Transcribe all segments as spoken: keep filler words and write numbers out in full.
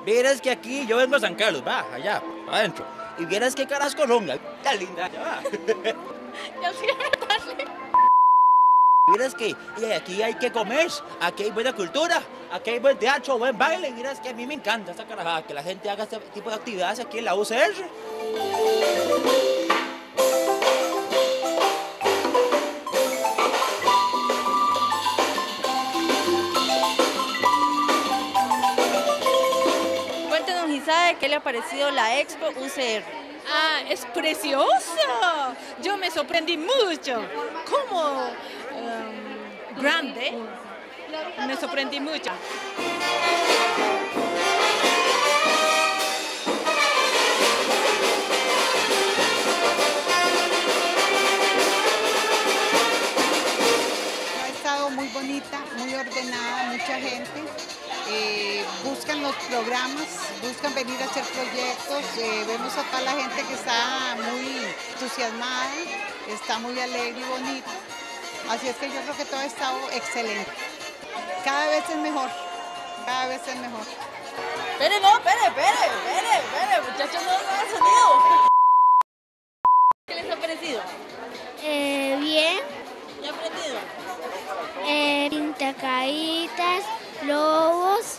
Vieras que aquí yo vengo a San Carlos, va, allá, adentro. Y vieras qué caras colonga, qué linda, ya va. Yo sí, dale. Vieras que y aquí hay que comer, aquí hay buena cultura, aquí hay buen teatro, buen baile. Vieras que a mí me encanta esta carajada, que la gente haga este tipo de actividades aquí en la U C R. Cuéntenos, Isae, ¿qué le ha parecido la Expo U C R? Ah, es preciosa. Yo me sorprendí mucho. Como um, grande, me sorprendí mucho. Ha estado muy bonita, muy ordenada, mucha gente. Eh, buscan los programas, buscan venir a hacer proyectos, eh, vemos a toda la gente que está muy entusiasmada, está muy alegre y bonita, así es que yo creo que todo ha estado excelente, cada vez es mejor, cada vez es mejor. Espere, no, espere, espere, espere, espere, muchachos, no hagan sonido. ¿Qué les ha parecido? Eh, bien, ¿Qué ha aprendido? eh, pintacaritas, lobos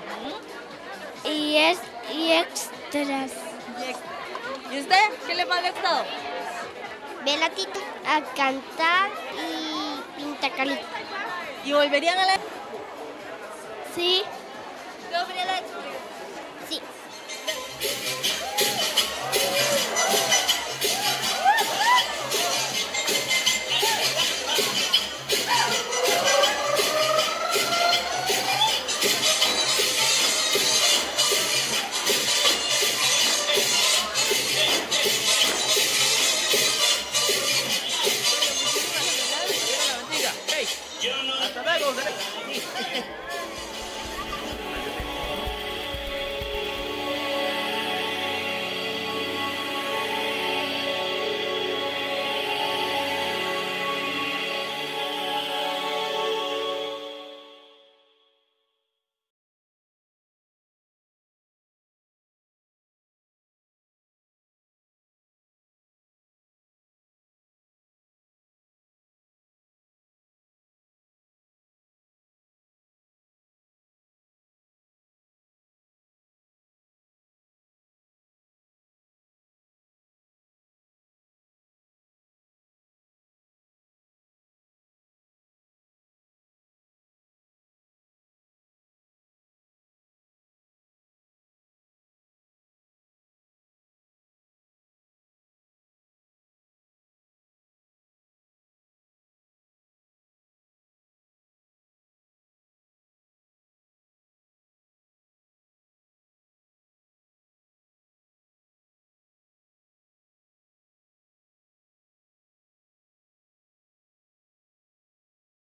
y, es, y extras. ¿Y usted? ¿Qué le ha gustado? Ver a Tito a cantar y pintacaritas. ¿Y volverían a la Sí, ¿Qué volverían a la sí.